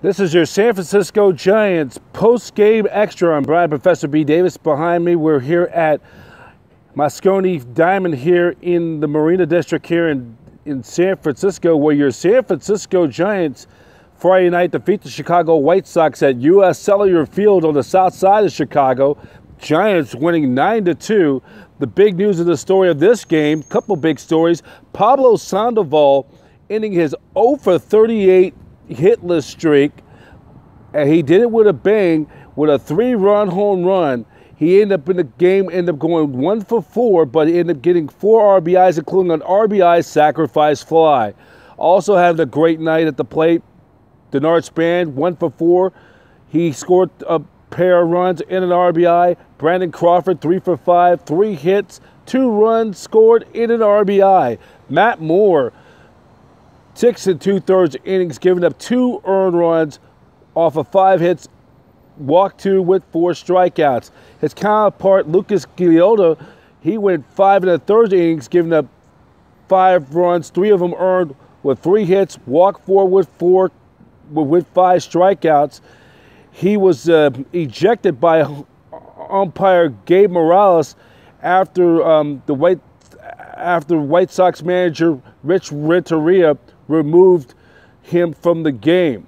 This is your San Francisco Giants post-game extra. I'm Brian Professor B. Davis. Behind me, we're here at Moscone Diamond here in the Marina District here in San Francisco, where your San Francisco Giants Friday night defeat the Chicago White Sox at U.S. Cellular Field on the south side of Chicago. Giants winning 9-2. The big news of the story of this game, couple big stories. Pablo Sandoval ending his 0-for-38 hitless streak, and he did it with a bang with a 3-run home run. He ended up in the game, ended up going 1-for-4, but he ended up getting 4 RBIs, including an RBI sacrifice fly. Also having a great night at the plate. Denard Span, 1-for-4. He scored a pair of runs and an RBI. Brandon Crawford, 3-for-5, 3 hits, 2 runs scored in an RBI. Matt Moore, 6 2/3 innings, giving up 2 earned runs off of 5 hits, walked 2 with 4 strikeouts. His counterpart, Lucas Giolito, he went 5 1/3 innings, giving up 5 runs, 3 of them earned with 3 hits, walked 4 with 5 strikeouts. He was ejected by umpire Gabe Morales after White Sox manager Rich Renteria removed him from the game.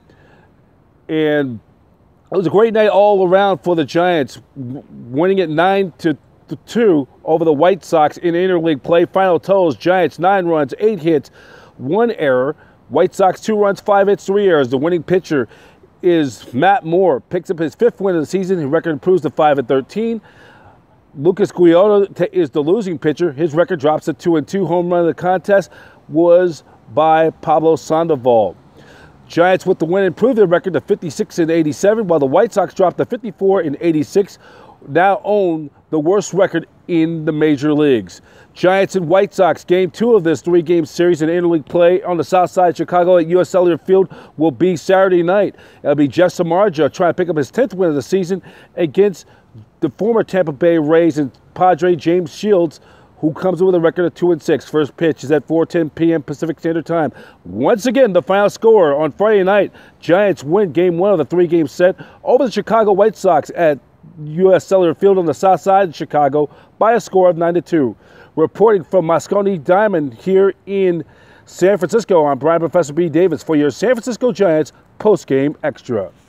And it was a great night all around for the Giants, winning it 9-2 over the White Sox in interleague play. Final totals: Giants 9 runs, 8 hits, 1 error. White Sox 2 runs, 5 hits, 3 errors. The winning pitcher is Matt Moore. Picks up his 5th win of the season. His record improves to 5-13. Lucas Giolito is the losing pitcher. His record drops to 2-2. Home run of the contest was by Pablo Sandoval. Giants with the win improved their record to 56-87, while the White Sox dropped to 54-86. Now own the worst record in the major leagues. Giants and White Sox, game 2 of this 3-game series in interleague play on the south side of Chicago at U.S. Cellular Field will be Saturday night. It'll be Jeff Samardzija trying to pick up his 10th win of the season against the former Tampa Bay Rays and Padre James Shields, who comes in with a record of 2-6. First pitch is at 4:10 p.m. Pacific Standard Time. Once again, the final score on Friday night, Giants win game 1 of the 3-game set over the Chicago White Sox at U.S. Cellular Field on the south side of Chicago by a score of 9-2. Reporting from Moscone Diamond here in San Francisco, I'm Brian Professor B. Davis for your San Francisco Giants post-game extra.